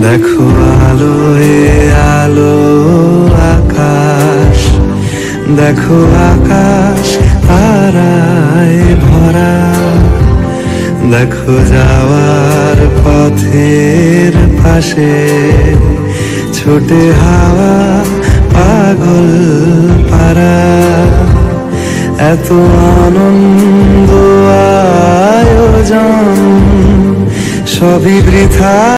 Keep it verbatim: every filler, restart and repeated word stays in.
দেখো আলোয় আলো আকাশ, দেখো আকাশ তারায় ভরা, দেখো যাওয়ার পথের পাশে ছোটে হাওয়া পাগল পারা। এত আনন্দ আয়োজন সবই বৃথা।